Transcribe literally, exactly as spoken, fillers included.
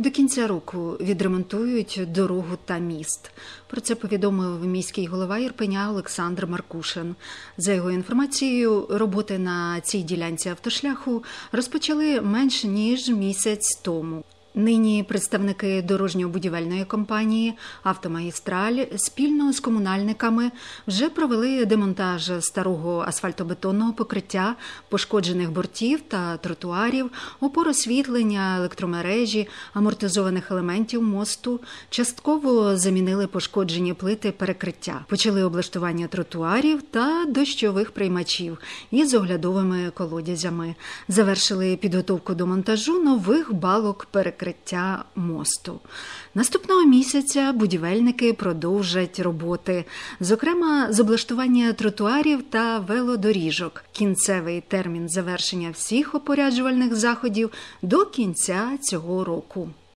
До кінця року відремонтують дорогу та міст. Про це повідомив міський голова Ірпеня Олександр Маркушин. За його інформацією, роботи на цій ділянці автошляху розпочали менш ніж місяць тому. Нині представники дорожньо-будівельної компанії «Автомагістраль» спільно з комунальниками вже провели демонтаж старого асфальтобетонного покриття, пошкоджених бортів та тротуарів, опор освітлення, електромережі, амортизованих елементів мосту, частково замінили пошкоджені плити перекриття, почали облаштування тротуарів та дощових приймачів із оглядовими колодязями, завершили підготовку до монтажу нових балок перекриття. Перекриття мосту. Наступного місяця будівельники продовжать роботи, зокрема з облаштування тротуарів та велодоріжок. Кінцевий термін завершення всіх опоряджувальних заходів до кінця цього року.